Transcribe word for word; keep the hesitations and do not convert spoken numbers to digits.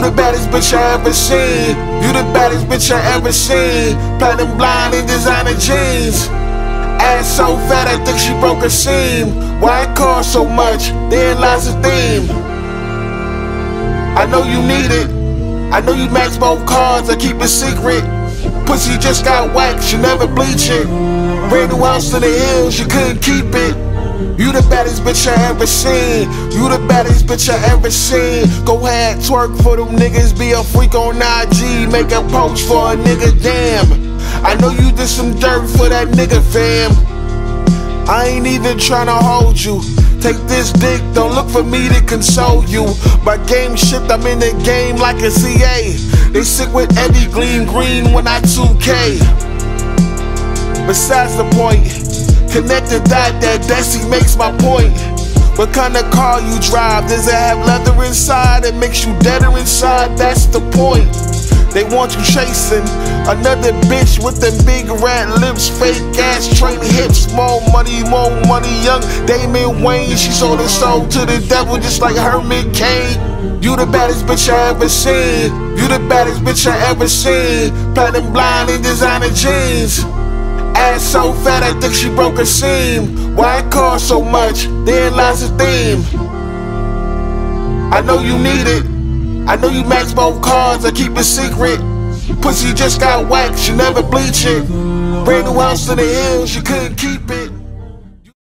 the baddest bitch I ever seen. You the baddest bitch I ever seen. Platinum blonde in designer jeans. Ass so fat I think she broke a seam. Why it cost so much? Then lies the theme. I know you need it. I know you max both cards, I keep it secret. Pussy just got waxed, you never bleach it. Brand new house to the hills, you couldn't keep it. You the baddest bitch I ever seen. You the baddest bitch I ever seen. Go ahead, twerk for them niggas. Be a freak on I G. Make a post for a nigga, damn. I know you did some dirt for that nigga, fam. I ain't even tryna hold you. Take this dick, don't look for me to console you. My game shit, I'm in the game like a C A. They sick with Eddie Gleam Green when I two K. Besides the point, connect the dot that Desi makes my point. What kind of car you drive? Does it have leather inside? It makes you deader inside, that's the point. They want you chasing another bitch with them big rat lips, fake ass, train hips. More money, more money, young Damon Wayne. She sold her soul to the devil just like Hermit Cain. You the baddest bitch I ever seen. You the baddest bitch I ever seen. Platinum blonde in designer jeans. Ass so fat I think she broke a seam. Why it cost so much? Then lies the theme. I know you need it. I know you max both cards, I keep it secret. Pussy just got waxed, you never bleach it. Brand new house to the hills, you couldn't keep it.